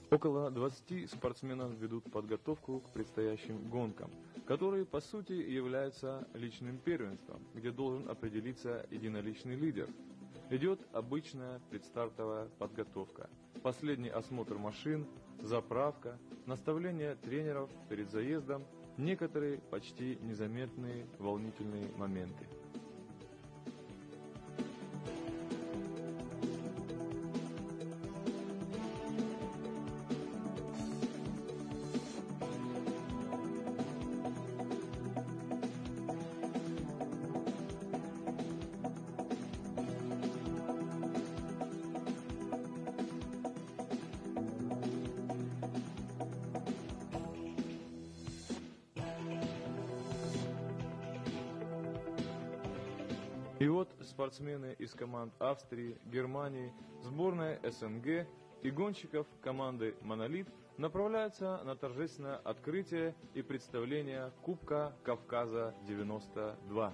Около 20 спортсменов ведут подготовку к предстоящим гонкам, которые по сути являются личным первенством, где должен определиться единоличный лидер. Идет обычная предстартовая подготовка, последний осмотр машин, заправка, наставление тренеров перед заездом, некоторые почти незаметные волнительные моменты. И вот спортсмены из команд Австрии, Германии, сборной СНГ и гонщиков команды «Монолит» направляются на торжественное открытие и представление Кубка Кавказа-92.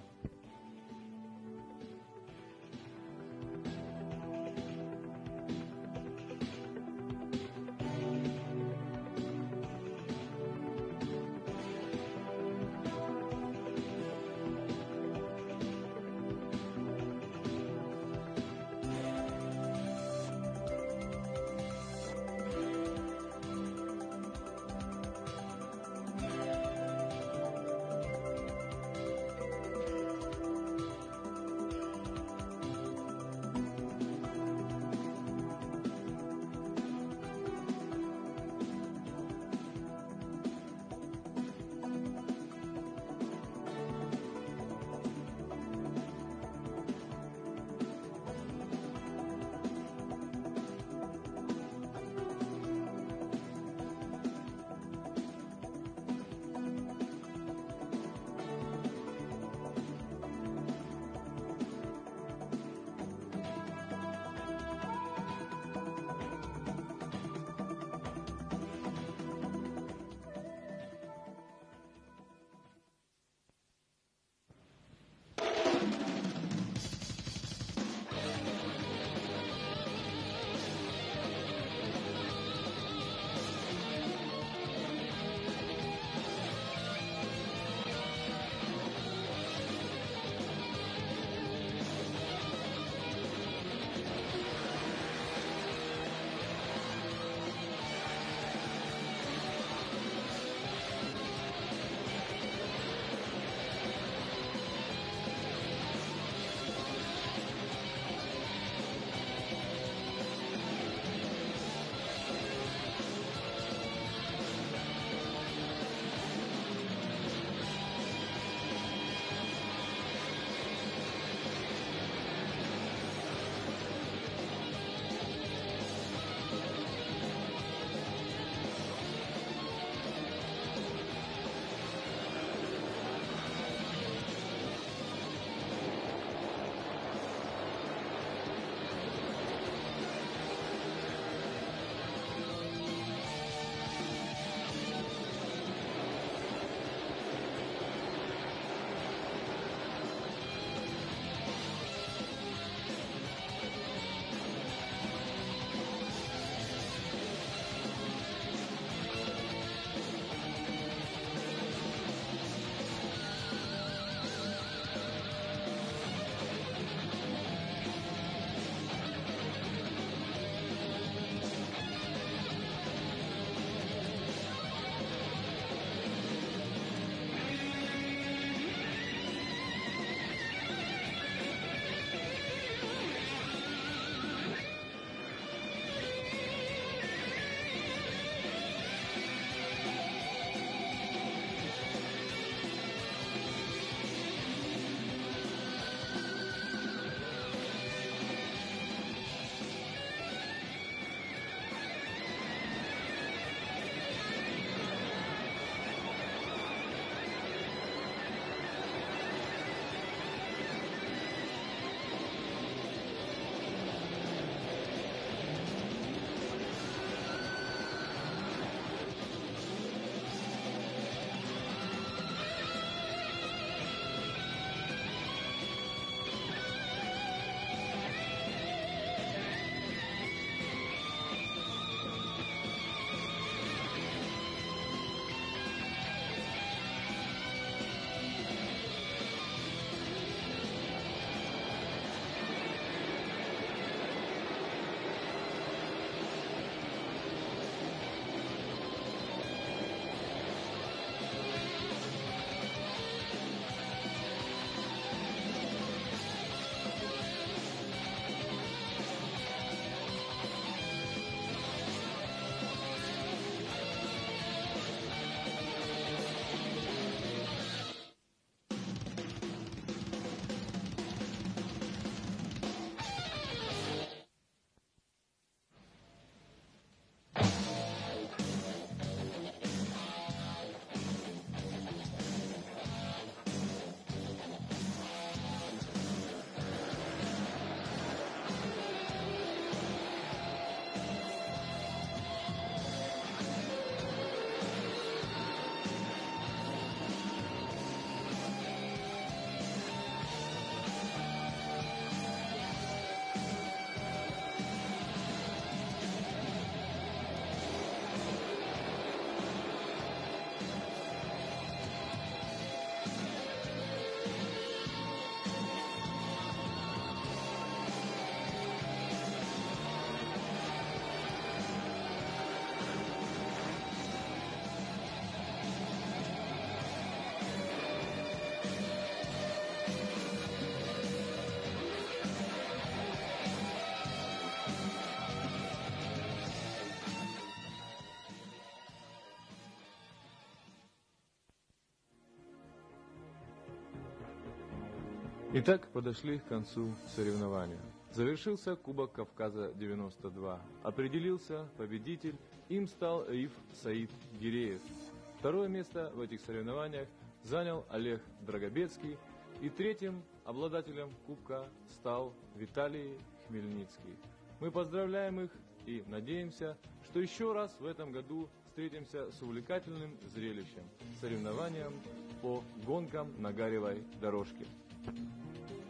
Итак, подошли к концу соревнования. Завершился Кубок Кавказа 92. Определился победитель, им стал Риф Саид Гиреев. Второе место в этих соревнованиях занял Олег Драгобецкий, и третьим обладателем Кубка стал Виталий Хмельницкий. Мы поздравляем их и надеемся, что еще раз в этом году встретимся с увлекательным зрелищем – соревнованием по гонкам на гаревой дорожке.